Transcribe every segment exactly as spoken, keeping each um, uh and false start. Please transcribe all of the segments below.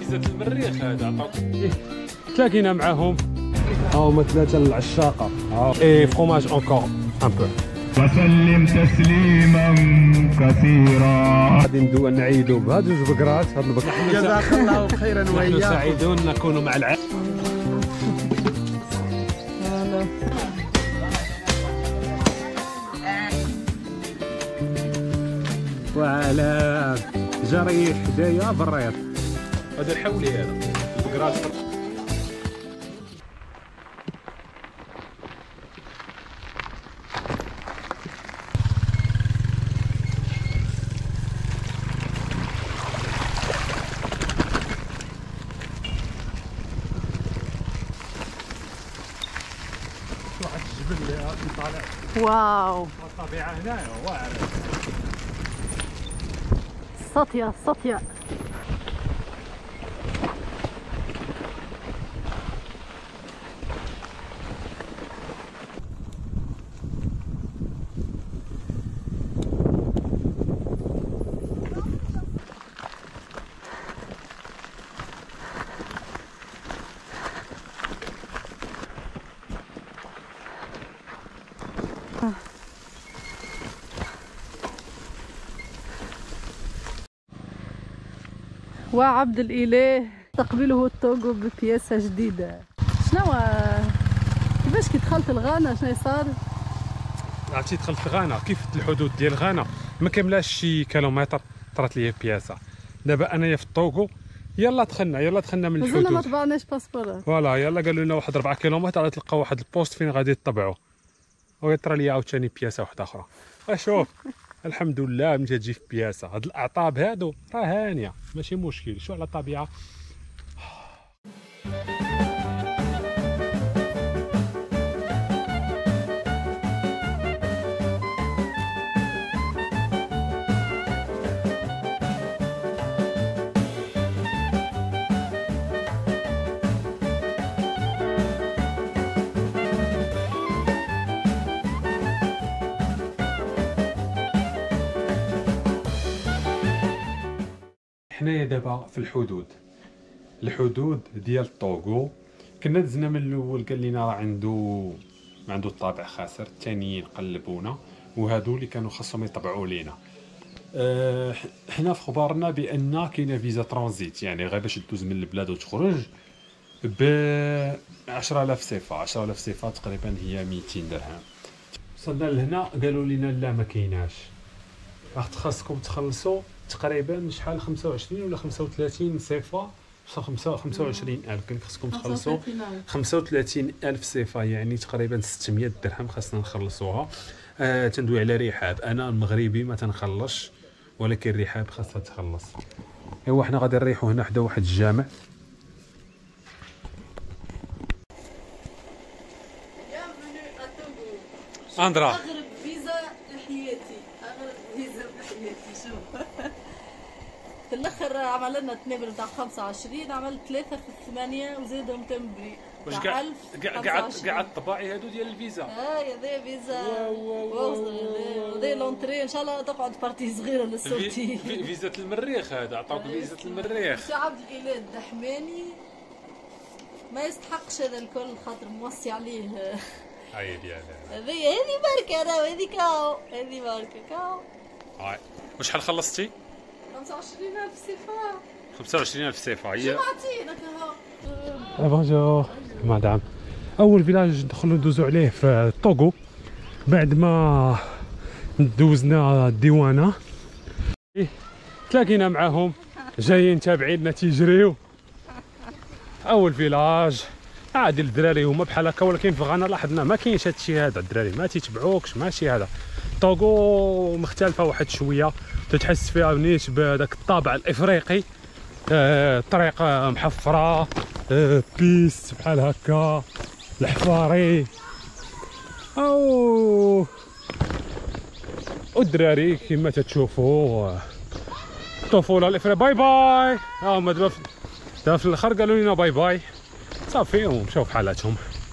فيزا المريخ هذا عطاوك إيه. تلاقينا معاهم ها هما ثلاثه العشاقه اي فروماج اونكور ان بو وسلم تسليما كثيرا. غادي ندو نعيدوا بهاد جوج بقرات هاد البقرات. جزاك الله خيرا وإياكم. نحن سعيدون نكون مع العائله. وعلى جريح جايه بريط هذا الحولي هذا البقرات. واحد الجبل اللي طالع. واو الطبيعه هنا واعره. سطية سطية. وعبد الإله تقبله التوغو ببياسة جديدة. شنو كيفاش كي دخلت لغانا شنو صار؟ عرفتي دخلت غانا كيف الحدود ديال غانا ما كاملاش شي كيلومتر طرات لي بياسة. دابا انايا في الطوغو يلا دخلنا يلا دخلنا من الحدود. مازلنا ما طبعناش باسبور. فوالا يلا قالوا لنا واحد أربعة كيلومتر غادي تلقاو واحد البوست فين غادي تطبعوا ويطرى لي عاوتاني بياسة واحدة أخرى. شوف الحمد لله ملي تجي في بياسة هاد الأعطاب هادو راه هانية ماشي مشكل. شو على الطبيعة. حنايا دابا في الحدود الحدود ديال الطوغو. كنا دزنا من الاول قال لنا راه عنده ما عنده الطابع خاسر. الثانيين قلبونا وهادو اللي كانوا خاصهم يطبعوا لينا. أه حنا في خبارنا بان كاينه فيزا ترانزيت يعني غير باش دوز من البلاد وتخرج ب عشرة آلاف صفه. عشرة آلاف صفه تقريبا هي ميتين درهم. وصلنا لهنا قالوا لنا لا ما كايناش راح خاصكم تخلصوا تقريبا شحال خمسة وعشرين ولا خمسة وثلاثين صفه. خمسة وعشرين ألف كان خاصكم تخلصوا خمسة وثلاثين ألف صفه يعني تقريبا ستمية درهم خاصنا نخلصوها. آه تندوي على رحاب. انا المغربي ما تنخلصش ولكن رحاب خاصها تخلص. ايوا حنا غادي نريحوا هنا حدا واحد الجامع. اندرا أغرب فيزا لحياتي. أغرب فيزا لحياتي. شوف في الاخر عمل لنا التنابل نتاع خمسة وعشرين عملت ثلاثة في الثمانية وزادهم تمبري واش قاعد قاعد قاعد طباعي هادو ديال الفيزا. اه هذا فيزا وهذا لونتري ان شاء الله تقعد بارتي صغيره للسورتي. فيزا المريخ هذا عطاوك فيزا المريخ. سي عبد الاله الدحماني ما يستحقش هذا الكل خاطر موصي عليه. عيب يا هذه هذه ماركه انا وهذه كاو هذه ماركه كاو. هاي وشحال خلصتي؟ خمسة وعشرين ألف صفه. خمسة وعشرين ألف صفه هي. جمعتينك اهو. بونجور مدام. اول فيلاج ندخلوا ندوزو عليه في الطوغو بعد ما دوزنا الديوانه. إيه تلاقينا معاهم جايين تابعيننا تيجريو. اول فيلاج عادي الدراري هما بحال هكا ولكن في غانا لاحظنا ما كاينش هادشي هذا. الدراري ما تيتبعوكش ماشي هذا. طوغو مختلفه واحد شويه تتحس فيها نيت بهذاك الطابع الافريقي. آه، طريق محفره آه، بيس بحال هكا الحفاري او والدراري كما تتشوفوا الطفوله الافريقيه. باي باي. ها هما دابا دابا في الاخر قالوا لنا باي باي صافي ومشاو حالاتهم.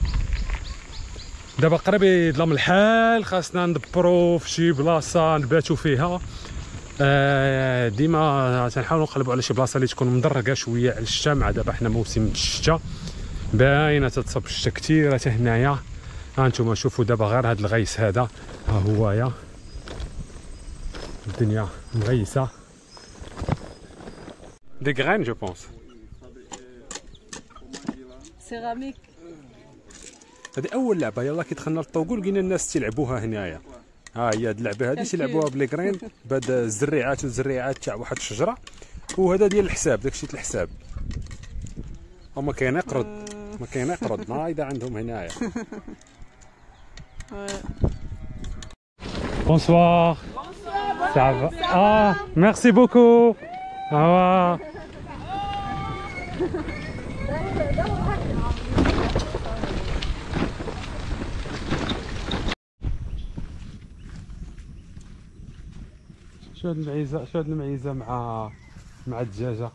دابا قريب يظلم الحال خاصنا ندبرو في شي بلاصه نباتو فيها آه ديما تنحاولوا نقلبوا على شي بلاصه اللي تكون مدرقه شويه على الشتا، مع دابا حنا موسم الشتا باينه تتصب الشتا كثير حتى هنايا. ها انتم شوفوا دابا غير هذا الغيس هذا، ها هو يا الدنيا مغيسه. دي غرين جو بونس سيراميك. هذه اول لعبه يلاه كي دخلنا للطوغو لقينا الناس تيلعبوها هنايا. ها هي هذه اللعبه هذه تيلعبوها بلي غرين بهاد الزريعات والزريعات تاع واحد الشجره، وهذا ديال الحساب داكشي تاع الحساب. وما كاين يقرض ما كاين يقرض نايضه عندهم هنايا. بونسوار. Ça va. Ah, merci beaucoup. Au revoir. شو هاد المعيزة شو هاد المعيزة مع مع الدجاجة.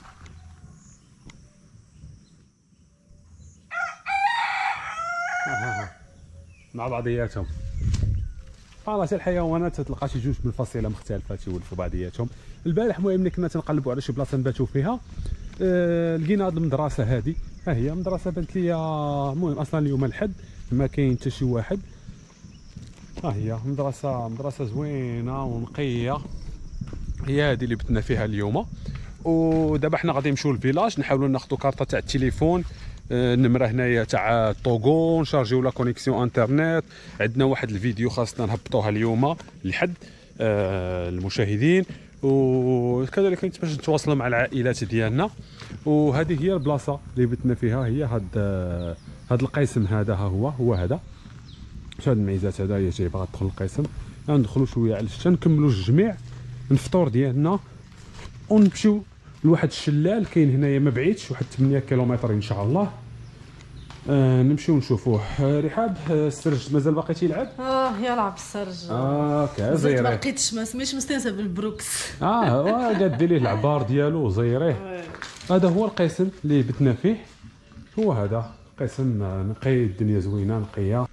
مع بعضياتهم. فوالا حتى الحيوانات تلقى شي جوج من الفصيله مختلفه تيولفوا بعضياتهم. البارح المهم ملي كنا تنقلبوا على شي بلاصه نباتوا فيها أه لقينا هذه المدرسه هذه. ها هي مدرسه بانت ليا المهم اصلا اليوم الحد ما كاين حتى شي واحد. ها هي مدرسه مدرسه زوينه ونقيه، هي هذه اللي بتنا فيها اليوم. ودابا حنا غادي نمشيو للفيلاج نحاولوا ناخذوا كارطه تاع التليفون، النمره هنايا تاع الطوغو، نشارجيو لا كونيكسيون انترنت. عندنا واحد الفيديو خاصنا نهبطوها اليوم لحد آه المشاهدين، وكذلك باش نتواصلوا مع العائلات ديالنا. وهذه هي البلاصه اللي بتنا فيها، هي هاد آه هاد القسم هذا. ها هو هو هذا. شوف هاد المعيزات هذا هي جاي باغا تدخل القسم. ندخلوا شويه على الشتا نكملوا الجميع الفطور ديالنا ونمشيو لواحد الشلال كاين هنايا ما بعيدش، واحد ثمانية كيلومتر ان شاء الله. آه نمشيو نشوفوه. آه رحاب آه السرج مازال باقي تيلعب؟ اه يلعب السرج. اه اوكي زيريه. ما لقيتش ما سميتش مستانسه بالبروكس. اه قاد ليه العبار ديالو زيريه. هذا هو القسم اللي بتنا فيه، هو هذا قسم نقي، الدنيا زوينه نقيه.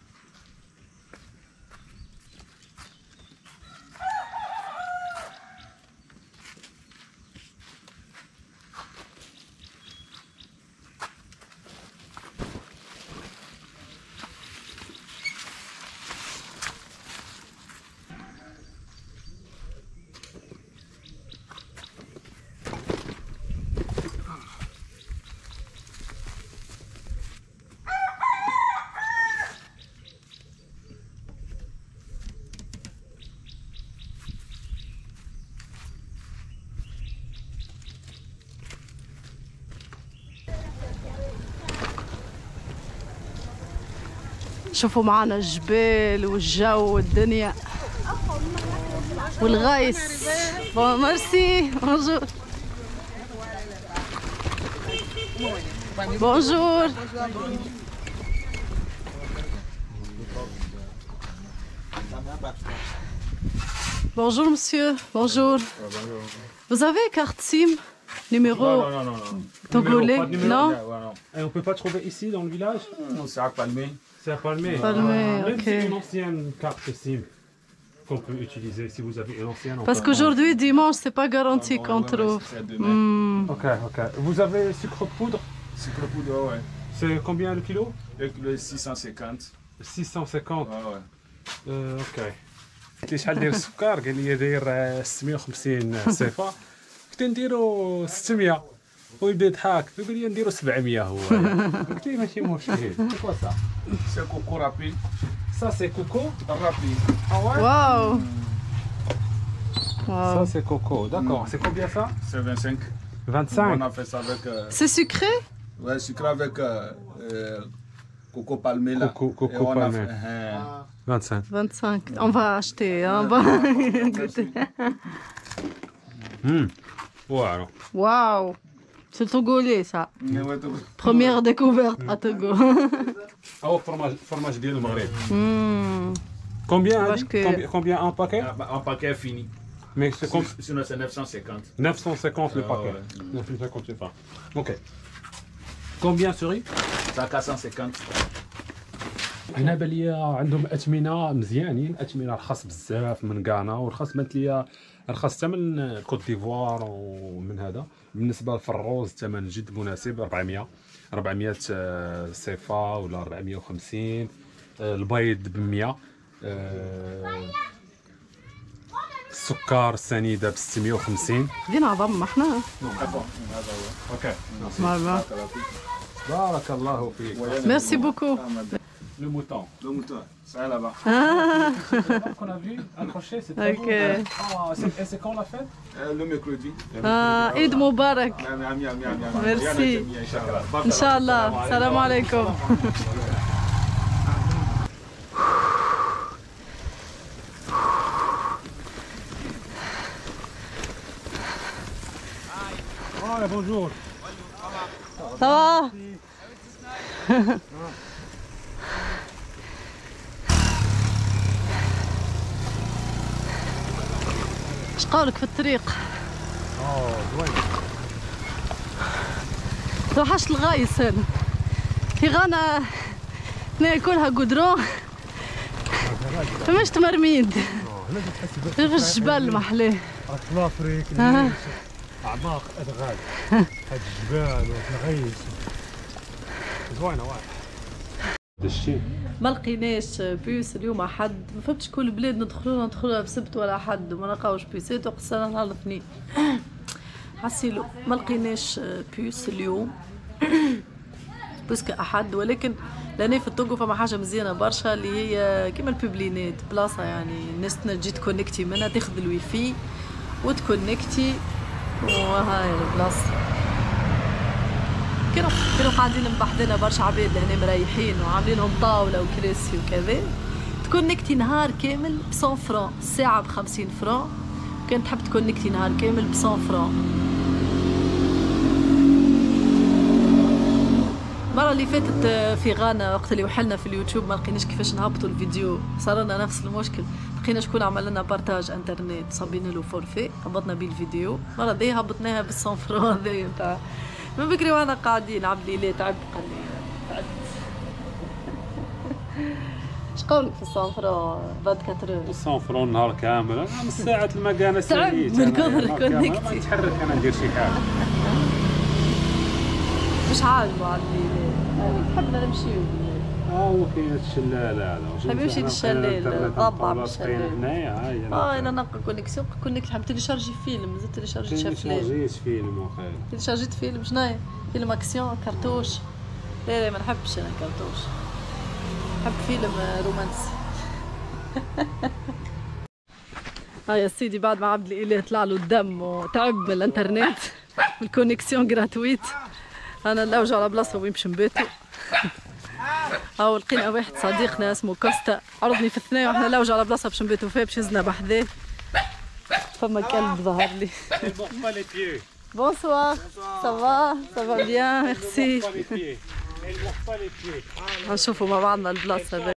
شوفوا معنا الجبال والجو والدنيا والغيس. بون ميرسي. بونجور بونجور. Bonjour monsieur, bonjour. Vous avez carte SIM numéro Non, non, non, non. togolais? Numéro, pas de numéro. Non. Ouais, ouais, non. Et on peut pas trouver ici dans le village? Non, c'est à Palmé. C'est à Palmé. Palmé, Même ok. si une ancienne carte SIM qu'on peut utiliser, si vous avez une ancienne. on Parce peut- qu'aujourd'hui, dimanche, c'est pas garanti Ouais, qu'on ouais, trouve. ouais, c'est demain. Hmm. Ok, ok. Vous avez sucre de poudre? Sucre poudre, ouais, ouais. C'est combien le kilo? Le kilo est six cent cinquante. six cent cinquante. Ouais, ouais. آه، اوكي. قلت لي شحال داير السكر؟ قال لي داير آه، ستمية وخمسين صفه. قلت له نديرو ستمية، ويبدا يضحك يقول لي نديرو سبعمية. هو قلت لي ماشي مشكل. كوا سا C'est coco rapide. سا سي كوكو. Rapide. اه ouais. Waouh. Ça Wow. c'est coco, d'accord. C'est combien ça? C'est vingt-cinq. vingt-cinq. On a fait ça avec. euh, C'est sucré? ouais, sucre avec euh, euh, coco palmé là. Coco- coco Et on a palmé. fait, hein, vingt-cinq. vingt-cinq. On va acheter. Hein? On va goûter. Hum. Voilà. Waouh. C'est togolais, ça. ouais, ouais, tout- Première découverte à Togo. Oh, fromage, fromage ديال المغرب. Hmm. Combien, Parce هذه؟ que- combien, combien un paquet? Ah, bah, un paquet fini. Mais c'est comme Sinon, c'est neuf cent cinquante. neuf cent cinquante le Ah, paquet. ouais. neuf cent cinquante c'est pas. Ok. Combien cerise? C'est à quatre cent cinquante. هنا بان ليا عندهم اثمنه مزيانين، اثمنه رخص بزاف من غانا، ورخص بانت ليا رخص حتى من كوت ديفوار ومن هذا. بالنسبه للفروز الثمن جد مناسب، أربعمية أربعمية صفه ولا أربعمية وخمسين. البيض ب مية، السكر السنيده ب ستمية وخمسين. دينا عظم احنا اوكي مرة. بارك الله فيك. ميرسي بوكو. Le mouton. Le mouton, ça là-bas. qu'on a vu accroché, c'est très Ok. beau. Ah, c'est, et c'est quand la fête? Euh, le mercredi. اه عيد مبارك. Miam, miam, miam, miam, miam. ميرسي Miam, Inch'Allah. ان شاء الله. السلام عليكم. Ah, bonjour. Ça va? ايش قولك في الطريق؟ اه زوين. توحشت الغايس هنا في غانا، هنا كلها قدرون فمش تمرميد في الجبال محلاه. الافريق آه. اعماق ادغال هاد الجبال والغيس زوينه واحد. دشي ما لقيناش بيوس اليوم حد، ما فهمتش كل بلاد ندخلوها ندخلوها بسبت ولا حد وما نلقاوش بيوسات، وقصنا نهار الاثنين حسيلو ما لقيناش بيوس اليوم بوسك احد. ولكن لاني في الطوغو فما حاجه مزيانه برشا اللي هي كيما البوبلينات، بلاصه يعني الناس تجي تكونكتي منها، تاخذ الويفي وتكونكتي، وهاي البلاصه. كانوا كانوا قاعدين بحدنا برشا عباد لهنا مريحين وعاملين لهم طاوله وكراسي وكذا، تكونكتي نهار كامل ب مية فران، الساعه ب خمسين فران، كانت تحب تكونكتي نهار كامل ب مية فران. المره اللي فاتت في غانا وقت اللي وحلنا في اليوتيوب ما لقيناش كيفاش نهبطوا الفيديو، صار لنا نفس المشكل، لقينا شكون عمل لنا بارتاج انترنت صابين له فورفي هبطنا بيه الفيديو، المره دي هبطناها بال مية فران هذايا نتاع من بكري وانا قاعدين. عبد الليل تعب قال لي تعبت. اش قولك في مية فران بعد أربعة مية فران نهار كامل، انا من ساعه المكانه تعب من كثر كونكتي، ما نتحرك انا ندير شي حاجه. مش عاجبه عبد الليل، حبنا نمشيو. اه وكاين الشلال هذا، حبي نمشي للشلال نطلع بالشلال. هنايا هاي اه انا نلقى كونيكسيون كونيكت حبيت تيليشارجي فيلم، زدت تيليشارجي شاف فيلم. تيليشارجيت فيلم وخير. تيليشارجيت فيلم شناهي؟ فيلم اكسيون كرتوش. لا لا ما نحبش انا كرتوش، نحب فيلم رومانسي. ها يا سيدي بعد ما عبد الاله طلع له الدم وتعب من الانترنت والكونيكسيون جراتويت، انا نلوج على بلاصه وين باش نباتو. هاو لقينا واحد صديقنا اسمه كوستا عرضني في الثنايا وحنا نلوج على بلاصه باش نباتو فيها باش يزنا بحذاه، فما كلب ظهر لي. بونسوار سافا سافا بيان ميرسي. نشوفوا مع بعضنا البلاصه هذا.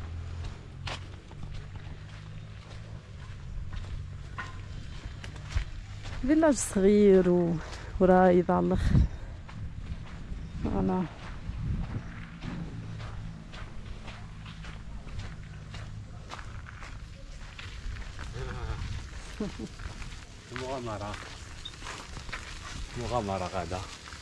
فيلاج صغير و... ورايض على الاخر. انا مغامرة مغامرة غدا.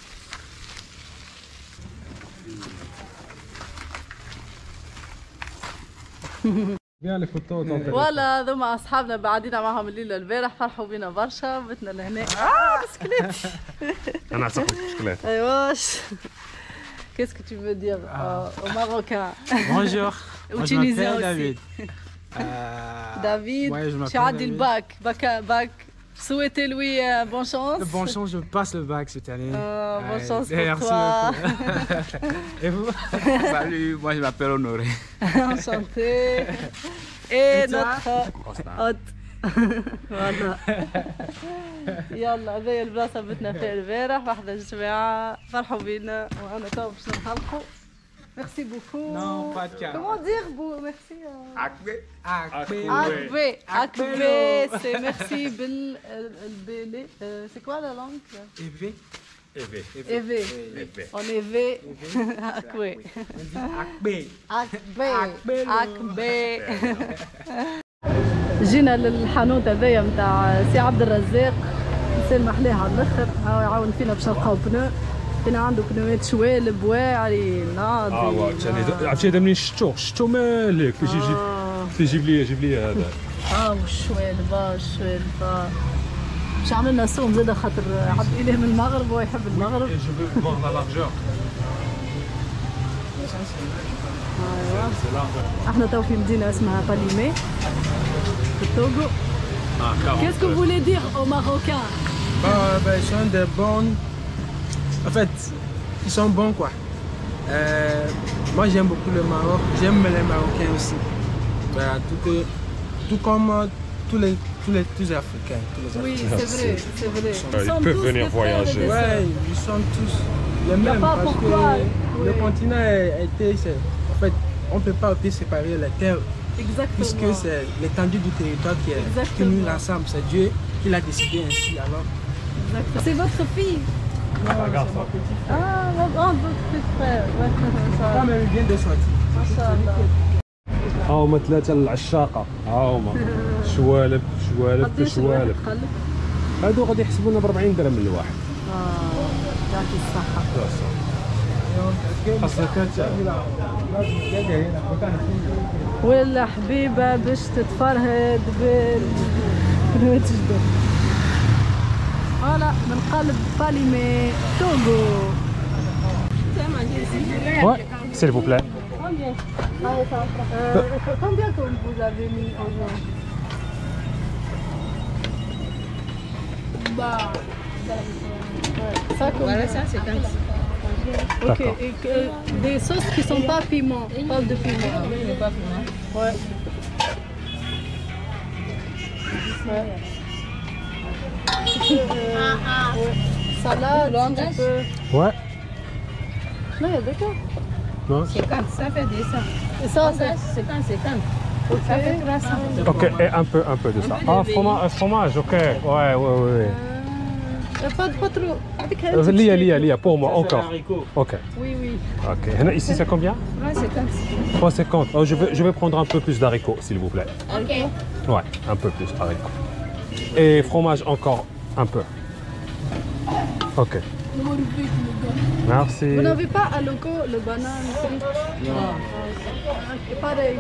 بيان لي فوتو ولا هذوما اصحابنا بعدينا معهم الليله البارح، فرحوا بينا برشا، بتنا لهنا. اه بسكليت. انا عصقت بسكليت. ايواش Qu'est-ce que tu veux dire ah. euh, au Marocain? Bonjour. Au Tunisien aussi. David. Euh, David, ouais, je tu as dit le bac, bac, bac. Souhaitez-lui euh, bonne chance. Le bonne chance, je passe le bac cette année. Euh, bonne ouais, chance pour merci toi. Et vous? Salut, moi je m'appelle Honoré. Enchanté. Et, Et notre hôte. والله يلا هذايا البلاصه بتنا فيها البارح، واحدة الجماعة فرحوا بينا وانا تو باش نخلقوا. ميرسي بوكو. Non, pas de cas. Comment dire beau merci. Akbe. Akbe. Akbe. Akbe, c'est merci bel bel. C'est quoi la langue? Évé. Évé. Évé. On évé. Akwe. Akbe. Akbé. Akbé. جينا للحانوت هذايا نتاع سي عبد الرزاق، انسان محلاه على الاخر، هاو يعاون فينا باش نلقاو بنو. كاين عنده بنوات شوالب واعري ناضي. اه واو ثاني عرفتي هذا منين شفتو؟ شفتو مالك باش يجيب باش يجيب لي جيب لي هذا. اه والشوالب اه الشوالب اه باش عمل لنا صوم زاده خاطر عبد الاله من المغرب وهو يحب المغرب. جو فو فوار لا لارجور. احنا تو في مدينه اسمها باليمي في التوغو. Qu'est-ce que vous voulez dire aux Marocains? Bah, bah, ils sont des bons. En fait, ils sont bons quoi. Euh, moi j'aime beaucoup le Maroc, j'aime les Marocains aussi. Bah, tout, que, tout comme euh, tous les tous les tous les Africains. Tous les Oui, Africains. c'est vrai, c'est vrai. Ils sont peuvent tous venir des frères et voyager. des Ouais, sœurs. ils sont tous les Y a mêmes pas parce pourquoi, que le oui. continent a été, c'est- en fait, on ne peut pas aussi séparer les terres Exactement. puisque c'est l'étendue du territoire qui est qui Exactement. nous rassemble. C'est Dieu qui l'a décidé ainsi alors. Exactement. C'est votre fille? Un garçon. Ah, votre, oh, votre petit frère. Ouais, ça. Quand même, il vient de sortir. Machallah. ها هما ثلاثة العشاقة، ها هما شوالب شوالب في قداش الواحد شوالب. قلب؟ هادو غادي يحسبونا ب أربعين درهم الواحد. اه يعطي الصحة. خاصها ثلاثة. ولا حبيبة باش تتفرهد بالبنوات جدد. فوالا من قلب باليمي توغو. Ouais, s'il vous plaît. Euh, combien que vous avez mis en jaune? Bah, ça comme Voilà, ça, c'est comme ça. Ok, D'accord. et que, des sauces qui sont pas piment, pas de piment. Mais pas pour moi. Ouais. Ouais. Tu peux, euh, ouais. Salade, si tu peux. Ouais. Non, il y a deux cas. Non. cinquante, ça fait deux cents. Et ça, c'est. cinquante, cinquante. Ok. Ça fait trois cents. Ok, et un peu, un peu de ça. Ah, fromage, fromage, ok. Ouais, ouais, ouais. Euh, pas, pas trop. Avec un Euh, petit Lia, chèque. Lia, Lia, pour moi, encore. Ok. Oui, oui. Ok. Hna, ici, c'est combien? trois cinquante. trois cinquante. Oh, je, vais, je vais prendre un peu plus d'haricots, s'il vous plaît. Ok. Ouais, un peu plus d'haricots. Et fromage encore un peu. Ok. Merci. Vous n'avez pas à loco le banane frit? Non. Pareil.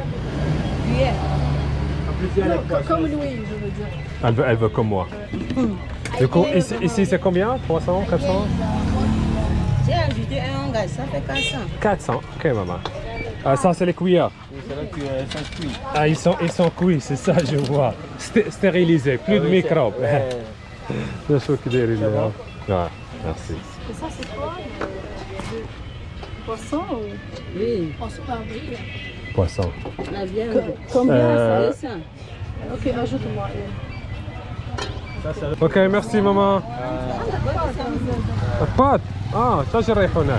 Non, co- comme Louis, je veux dire. Elle veut, elle veut comme moi. Du coup, ici, ici c'est combien? trois cents, quatre cents? J'ai ajouté un gaz, ça fait quatre cents. quatre cents. Ok, maman. Ah, ça, c'est les cuillères. Ah, ils sont, ils sont cuits, c'est ça, je vois. Sté- stérilisés, plus de microbes. Je suis que des rivières. Ouais, merci. Et ça, c'est quoi? Le poisson ou? Oui, Poisson. la viande. Combien Euh, deux cents. Ok, ajoute-moi une. Ok, merci maman. الباط اه تاج الريحونات.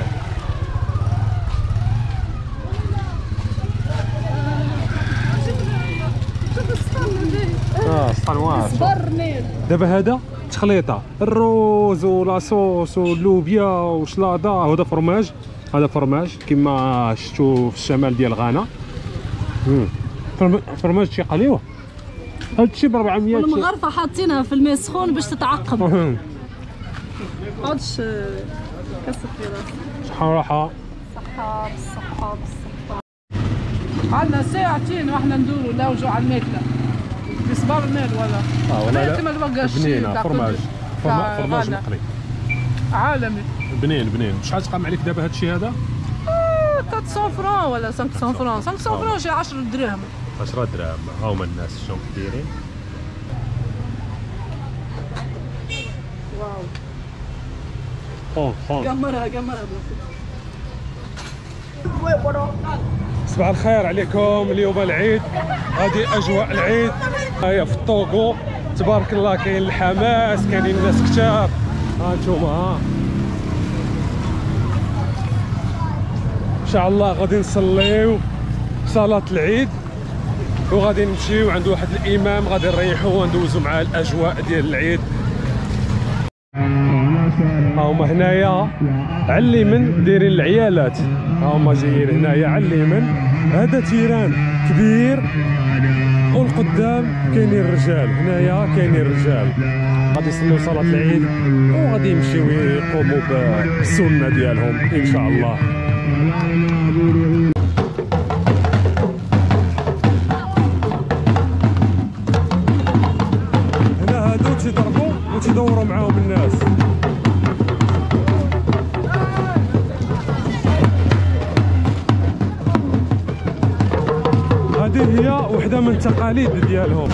اه سطح واعر. برنيل. دابا هذا تخليطه الروز ولا صوص واللوبيا وشلاضه. هذا فرماج، هذا فرماج كما شفتوا في الشمال ديال غانا. مم. فرم- فرماج شي قليوه. هذا الشيء ب أربعمية. والمغرفة حاطينها في الماء سخون باش تتعقب. مم. تقعدش آه، كسر في راسك. صحة وراحة. صحة بالصحة بالصحة. عندنا ساعتين واحنا ندوروا نلوجوا على الماكله بصبار النار ولا اه والله كما البقاش بنينه تاع فرماج قدس. فرما- تاع فرماج غانا. مقلي عالمي بنين بنين. شحال تقام عليك دابا هذا الشيء هذا؟ ثلاثمية فران ولا خمسمية فران خمسمية فران شي عشرة دراهم. عشرة دراهم. ها هما الناس شلون كثيرين. واو. خون خون. قمرها قمرها. صباح الخير عليكم. اليوم العيد، هذه اجواء العيد. هيا في الطوغو تبارك الله كاين الحماس، كاينين الناس كثار. ها انتوما ها ان شاء الله غادي نصليو صلاة العيد وغادي نمشيو عند واحد الامام غادي نريحو وندوزو معاه الاجواء ديال العيد. ها هما هنايا على اليمين دايرين العيالات، ها هما جايين هنايا على اليمين. هذا تيران كبير والقدام كاينين الرجال، هنايا كاينين الرجال غادي يصليو صلاة العيد وغادي يمشيو يقوموا بالسنة ديالهم ان شاء الله. هنا هادو تيضربوا وتيدوروا معاهم الناس. هذه هي وحده من التقاليد ديالهم.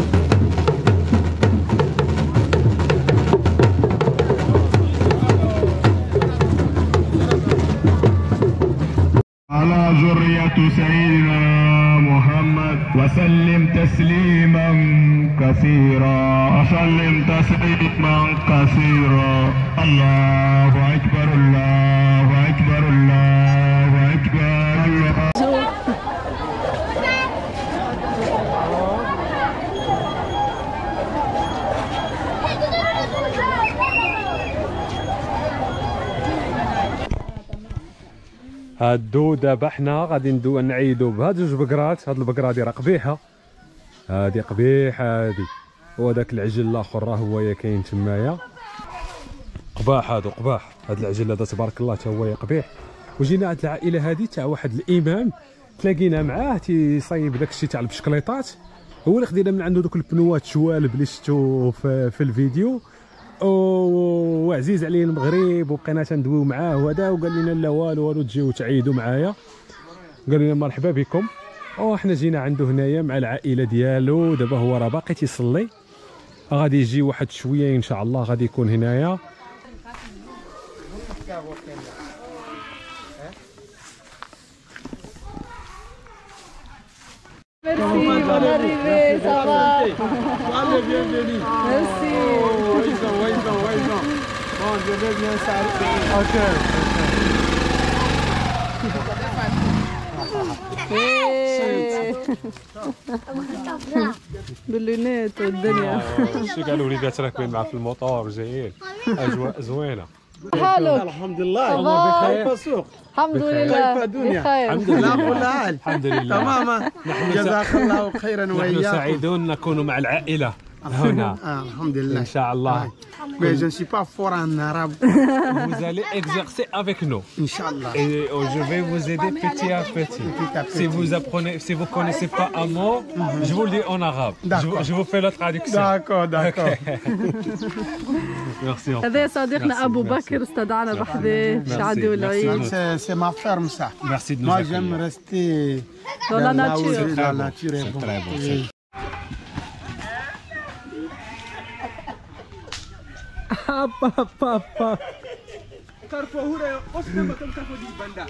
على ذرية سيدنا محمد وسلم تسليما كثيرا وسلم تسليما كثيرا. الله أكبر الله أكبر الله أكبر الله. هادو دابا حنا غادي ندو نعيدو بهاد جوج بقرات. هاد البقره هادي راه قبيحه، هادي قبيحه هادي، وهداك العجل الاخر راه هو كاين تمايا. قباح هادو قباح. هاد العجل هذا تبارك الله تا هو قبيح. وجينا هاد العائله هادي تاع واحد الامام تلاقينا معاه تيصايب داكشي تاع البشكليطات، هو اللي خدينا من عنده دوك البنوات شوالب اللي شفتو في, في الفيديو، وعزيز عليه المغرب وبقينا تندويو معاه وهذا، وقال لنا لا والو والو تجيو تعيدوا معايا. قال لنا مرحبا بكم. وحنا جينا عنده هنايا مع العائله ديالو. دابا هو راه باقي تيصلي، غادي يجي واحد شويه ان شاء الله غادي يكون هنايا. Merci, bonne arrivée, ça va. Allez, bienvenue. Merci. Oh, ils sont, ils sont, ils sont. Bon, je vais bien s'arrêter. Ok. باللونات والدنيا. شو قالوا وليدات راكبين معاه في الموطور جايين، اجواء زوينه. حالك؟ الحمد لله. بخير. كيف السوق؟ الحمد لله. كيف الدنيا؟ بخير. الحمد لله. لا كل حال. الحمد لله. تماما. جزاك الله خيرا نحن وإياكم. سعيدون نكون مع العائله هنا Ah, alhamdulillah. ان شاء الله. Mais je ne suis pas fort en arabe. Vous allez exercer avec nous. Inch'Allah. Et euh, je vais vous aider petit à petit. Petit à petit. Si vous apprenez, si vous connaissez pas un mot, je vous le dis en arabe. Je, D'accord. je vous fais la traduction. D'accord, d'accord. Merci. هذا صديقنا أبو بكر استدعانا بحذاه شعدوا العيد. C'est c'est ma ferme ça. Merci de nous Moi accueillir. j'aime rester Dans la là où nature. c'est Très la bon. nature est C'est bon. très bon, Oui. Apa apa apa. Karfo hure osna makam karfo di banda.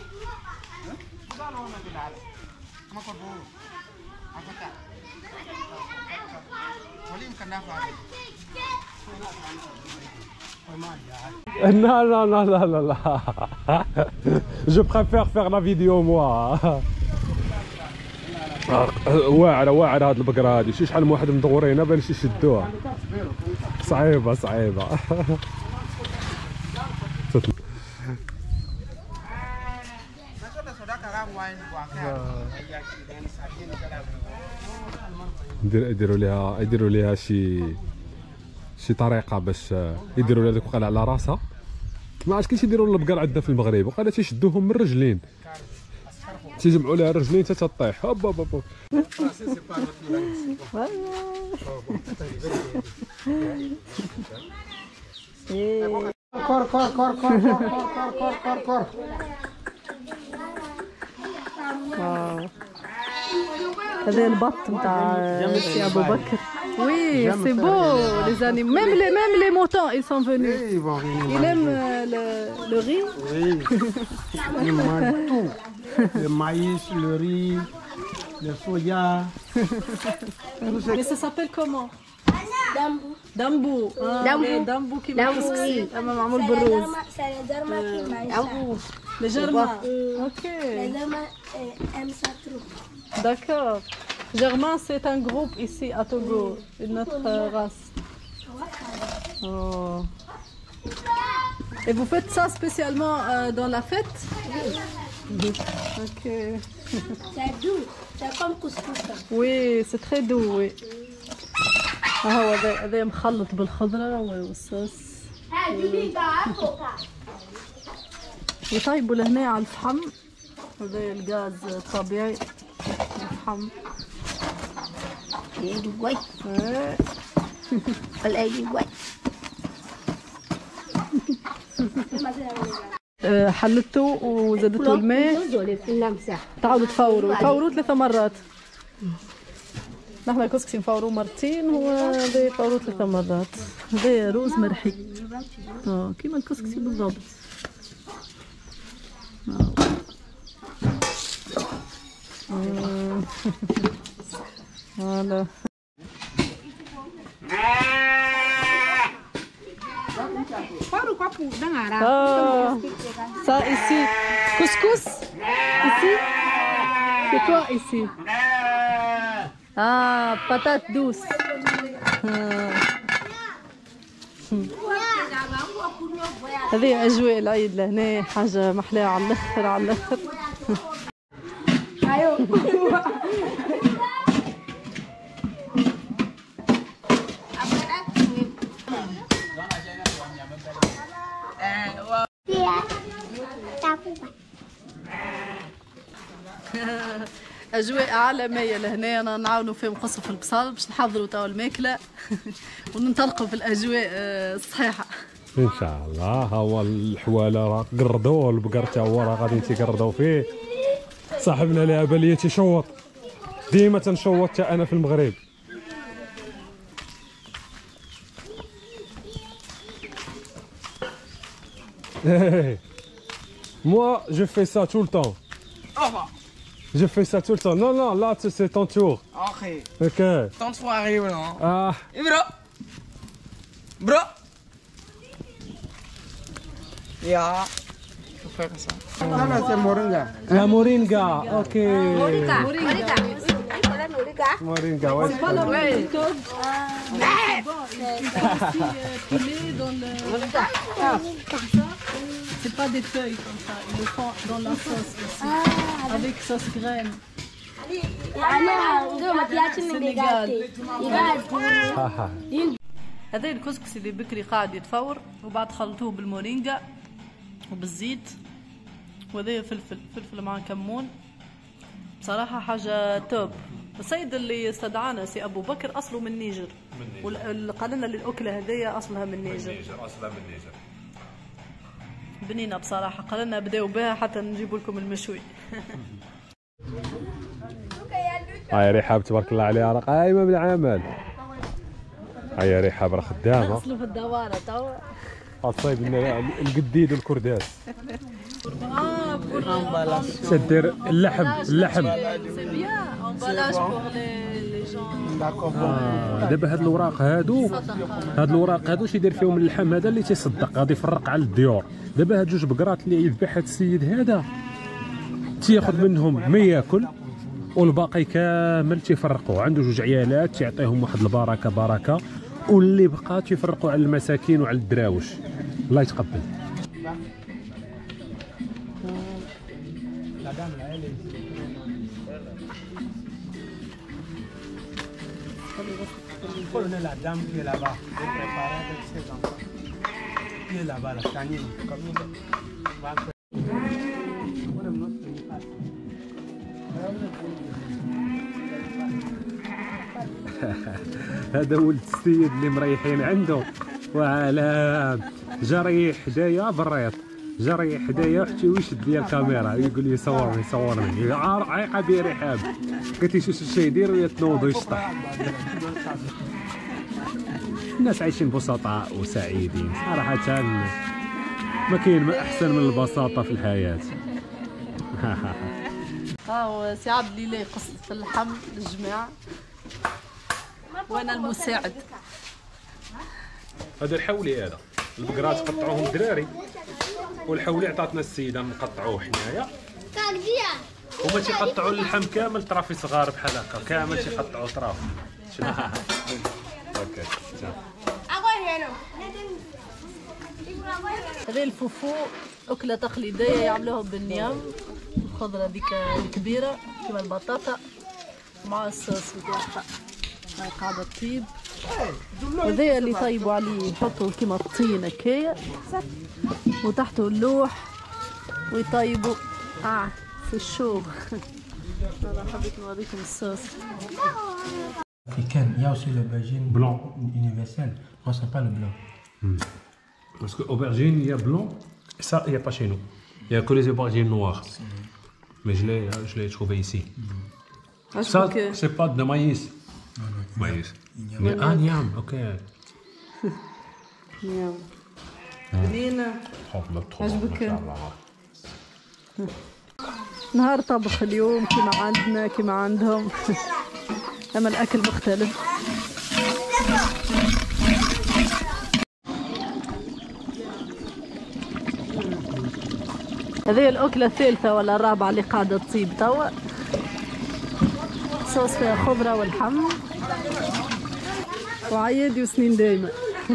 Non, non, non, non, non, non. Je préfère faire la vidéo moi. واعره واعره هاد البقره هادي، شي شحال من واحد مدورينها باش يشدوها. صعيبه صعيبه. يديروا ليها يديروا ليها شي شي طريقه باش يديروا لها ديك القلعه على راسها. ما عرفتش كيفاش يديروا البقر عندنا في المغرب، وقال تيشدوهم من الرجلين، تيجمعوا لها الرجلين حتى تطيح. هوب هوب هوب. Cor cor cor cor cor cor cor cor cor. هذا البط نتاع سي أبو بكر. Oui, c'est beau les animaux. Même les même les moutons ils sont venus. Ils vont venir. Il aime euh, le, le riz. Oui. Ils mangent tout. Le maïs, le riz, le soja. Mais ça s'appelle comment? دمبو دمبو. آه دمبو. دمبو كيف دمبو. أما معمول بالرز. درما دمبو. Le germain. Ok. درما ام ساترو. D'accord. Germain, c'est un groupe ici à Togo, une autre euh, race. Oh. Et vous faites ça spécialement euh, dans la fête? Ok. C'est doux, c'est comme couscous. Oui, c'est très doux, oui. ها هو هذا هذا مخلط بالخضرة والصوص. يطيبوا لهنا على الفحم. هذا الغاز الطبيعي الفحم. ايدي وي الايدي وي. حلتوا وزادتوا الماء. تعاودوا تفوروا تفوروا ثلاثة مرات. نحن الكسكسي نفوروه مرتين وهذا يفوروه ثلاثة مرات. هذا روز مرحي. اه كيما الكسكسي بالضبط. Voilà. Ah, ça ici, couscous. Ici, c'est quoi ici? Ah, patate douce. هذه أجواء العيد لهنا حاجة محلاها على الآخر على الآخر. أجواء عالمية لهنا أنا نعاونوا في مقصف البصل باش نحضروا توا الماكلة وننطلقوا في الأجواء الصحيحة. ان شاء الله. ها هو الحواله راه قردوه، البقر تا هو راه غادي تيقردوا فيه. صاحبنا اللي باليه تيشوط، ديما تنشوط حتى انا في المغرب. Moi je fais ça tout le temps. Je fais ça tout le temps. Non non, là c'est ton tour. Ok. Ok. Ton tour arrive là. Ah. Bro. Bro. Yeah. Je fais comme ça. Non non, c'est moringa. La moringa. Ok. Moringa. Moringa. Moringa. Ouais. C'est pas la même méthode. C'est pilé dans le. Comme ça. C'est pas des feuilles comme ça. Ils le font dans la sauce aussi. Avec sauce graine. هذا الكسكسي اللي بكري قاعد يتفور وبعد خلطوه بالمورينجا وبالزيت وهذا فلفل فلفل مع كمون. بصراحة حاجة توب. السيد اللي استدعانا سي أبو بكر أصله من نيجر، وقال لنا الأكلة هذيا أصلها من نيجر. أصلها من نيجر. بنينة بصراحة، قال لنا بداو بها حتى نجيب لكم المشوي. هاي رحاب تبارك الله عليها راه قايمة بالعمل. هاي رحاب راه خدامة. أصله في الدوارة توا. الصيد القديد والكرداس. اه بور سدير اللحم اللحم. سي بيان امبالاج بور لي جون. دابا هاد الوراق هادو هاد الوراق هادو تيدير فيهم اللحم هذا اللي تيصدق غادي يفرق على الديور. دابا هاد جوج بقرات اللي يذبح هاد السيد هذا تياخذ منهم ما ياكل والباقي كامل تيفرقوا. عنده جوج عيالات تيعطيهم واحد البركه بركه، واللي بقى تيفرقوا على المساكين وعلى الدراوش. الله يتقبل. Prenez la dame qui est là-bas, de préparer avec ses enfants. Qui est là-bas, la canine, comme il est. هذا ولد السيد اللي مريحين عنده وعلى جري حدايا بالريط، جري حدايا حتى ويشد لي الكاميرا يقول لي صورني صورني عايقه بيه رحاب. قلت له شو شي يدير ويتنوض ويشطح. الناس عايشين بسطاء وسعيدين صراحة، ما كاين ما أحسن من البساطة في الحياة. ها هو سي عبد الليل يقص في اللحم للجماعة وأنا المساعد. هذا الحولي، هذا البقرات قطعوهم الدراري والحولي عطاتنا السيدة نقطعوه حنايا. هما تيقطعوا اللحم كامل طرافي صغار بحال هكا، كامل تيقطعوا طراف. اوكي هذا الفوفو أكلة تقليدية يعملوها بالنيام، الخضرة ذيك الكبيرة كيما البطاطا مع الصوص بتاعها. هاي قاعدة تطيب. وهذا اللي يطيبوا عليه يحطوا كيما الطين هكايا وتحته اللوح ويطيبوا اه في الشوق. انا حبيت نوريكم الصوص. Africaine, il y a aussi l'aubergine blanc universelle. Moi, c'est pas le blanc. Hmm. Parce que aubergine, il y a blanc, et ça, il n'y a pas chez nous. Il n'y a que les aubergines noires. Mais je l'ai, je l'ai trouvé ici. Ça, c'est pas de maïs. maïs. Ah, niam, ok. niam. بنينة. عجبك؟ نهار طبخ اليوم كيما عندنا كيما عندهم. أما الأكل مختلف. هذه الأكلة الثالثة ولا الرابعة اللي قاعدة تطيب توا. صوص فيها خضرة والحم وعيادي وسنين دايما.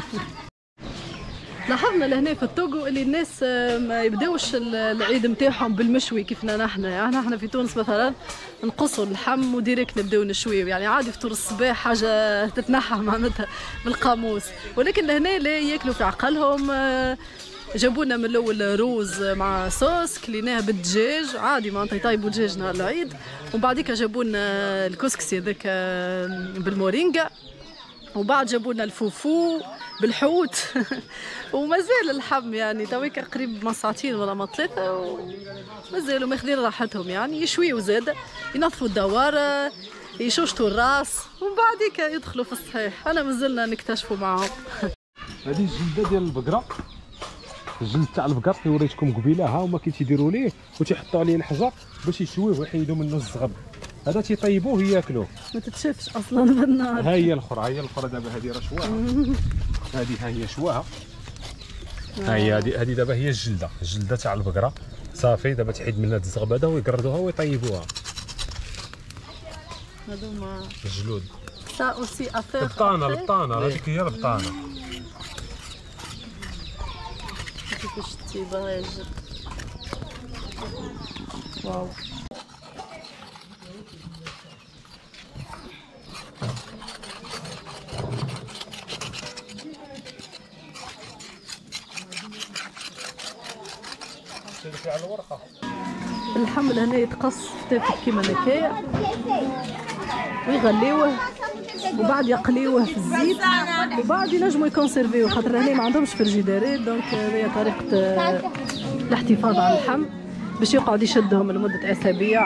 لاحظنا لهنا في التوغو اللي الناس ما يبداوش العيد نتاعهم بالمشوي كيفنا نحن، يعني احنا في تونس مثلا نقصوا اللحم وديريكت نبداو نشويو، يعني عادي فطور الصباح حاجه تتنحى معناتها بالقاموس، ولكن لهنا لا ياكلوا في عقلهم. جابوا لنا من الاول روز مع صوص كليناه بالدجاج عادي معناتها يطيبوا دجاج نهار العيد، ومن بعديك جابوا لنا الكسكسي هذاك بالمورينجا، وبعد جابوا لنا الفوفو بالحوت ومازال اللحم يعني تويك قريب من ساعتين ولا ما ثلاثه ومازالوا ماخذين راحتهم، يعني يشويوا زاده ينظفوا الدواره يشوشتوا الراس ومن بعديك يدخلوا في الصحيح. انا مازلنا نكتشفوا معهم. هذه الجلده ديال البقره، الجلد تاع البقر اللي وريتكم قبيله، ها هما كي تيديروا ليه وتيحطوا عليه الحجر باش يشويه ويحيدوا منه الزغب، هذا تيطيبوه ياكلوه ما تتشافش اصلا بالنار. ها هي الاخرى، ها هي الاخرى دابا هذه راه شواها، هذه ها هي شواها، ها هي هذه هذه دابا هي الجلده، الجلده تاع البقره صافي دابا تحيد منها الزغب هذا ويقردوها ويطيبوها. هذوما الجلود سا اوسي افير البطانه، البطانه هذيك هي البطانه. كيفاش تطيبها يا جد، واو. على الورقه الحمل هنا يتقص تافه كيما هكايا ويغليوه وبعد يقليوه في الزيت وبعد ينجموا يكونسيرفيوه، خاطر هنا ما عندهمش فريجيدارات، دونك هذه طريقه الاحتفاظ على اللحم باش يقعد يشدهم لمده اسابيع.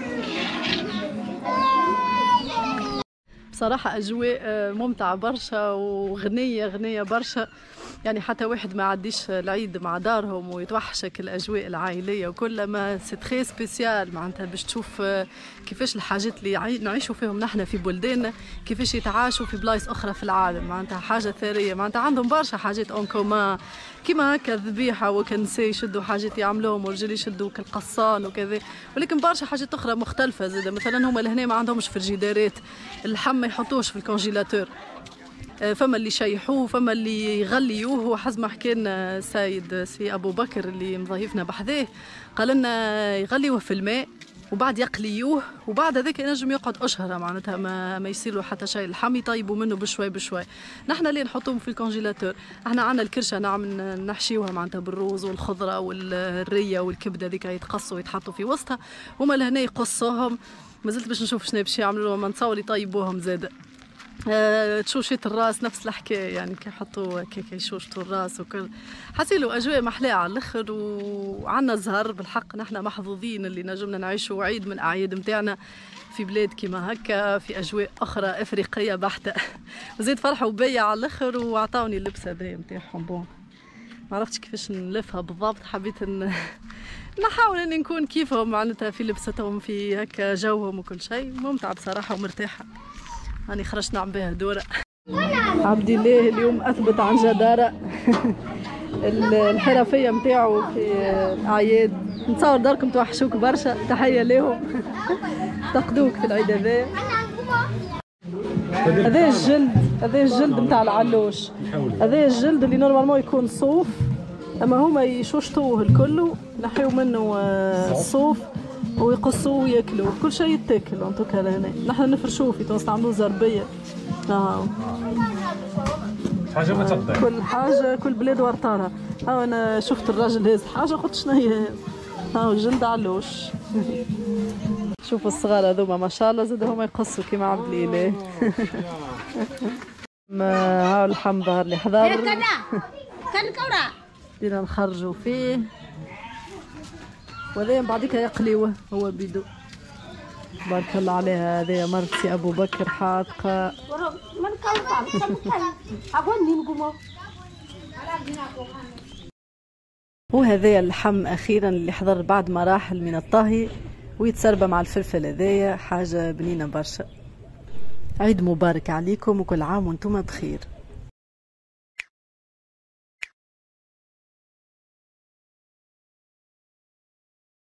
بصراحه اجواء ممتعه برشا وغنيه غنيه برشا، يعني حتى واحد ما عديش العيد مع دارهم ويتوحشك الاجواء العائليه وكل ما سي تري سبيسيال، معناتها باش تشوف كيفاش الحاجات اللي نعيشوا فيهم نحن في بلداننا كيفاش يتعاشوا في بلايص اخرى في العالم، معناتها حاجه ثريه، معناتها عندهم برشا حاجات اون كومان كيما هكا الذبيحه وكنساء يشدوا حاجات يعملوهم ورجال يشدوا كالقصان وكذا، ولكن برشا حاجات اخرى مختلفه زاد. مثلا هما لهنا ما عندهمش فريجيدارات، اللحم ما يحطوش في الكونجيلاتور، فما اللي يشيحوه فما اللي يغليوه. وحسب ما حكى لنا السيد سي ابو بكر اللي مضيفنا بحذاه قال لنا يغليوه في الماء وبعد يقليوه وبعد هذاك ينجم يقعد اشهر، معناتها ما, ما يصير له حتى شيء، اللحم يطيبوا منه بشوي بشوي. نحن اللي نحطوهم في الكونجيلاتور، احنا عندنا الكرشه نعم نحشيوها معناتها بالروز والخضره والريه والكبده ذيك يتقصوا ويتحطوا في وسطها، هما لهنا يقصوهم. مازلت باش نشوف شنو باش يعملوا، ما نتصور يطيبوهم زاده. أه تشوشة الراس نفس الحكايه، يعني كيحطوا كيك يشوشتوا الراس وكل، حسيلو اجواء محلاة على الاخر. وعندنا زهر بالحق، نحن محظوظين اللي نجمنا نعيشوا عيد من الاعياد نتاعنا في بلاد كيما هكا في اجواء اخرى افريقيه بحته. وزيد فرحوا بيا على الاخر وعطاوني اللبس هذايا نتاعهم. بون ما عرفتش كيفاش نلفها بالضبط، حبيت ان نحاول اني نكون كيفهم معناتها في لبستهم في هكا جوهم وكل شيء. ممتع بصراحه ومرتاحه، راني خرجت نعم بها دوره. عبد الله اليوم اثبت عن جداره الحرفيه نتاعو في الاعياد. نتصور داركم توحشوك برشا، تحيه لهم افتقدوك في العيد هذا. هذا الجلد، هذا الجلد نتاع العلوش، هذا الجلد اللي نورمالمون يكون صوف اما هما يشوشطوه الكل، نحيو منه الصوف ويقصوه وياكلوه، كل شيء يتاكل انتو هنا. نحن نفرشوه في تونس، نعملوه زربيه. اه حاجه ما تضيع، كل حاجه كل بلاد ورطارها. ها انا شفت الراجل هاز حاجه قلت شنو هي، ها جلد علوش. شوفوا الصغار هذوما ما شاء الله زاد هما يقصوا كيما عبد الاله. ها اللحم ظهر لي حضر، بدينا نخرجوا فيه وهذا بعديك يقليوه هو بيدو. بارك الله عليها، هذايا مرتي ابو بكر حاطقه. وهذايا اللحم اخيرا اللي حضر بعد مراحل من الطهي ويتسربى مع الفلفل، هذايا حاجه بنينه برشا. عيد مبارك عليكم وكل عام وانتم بخير.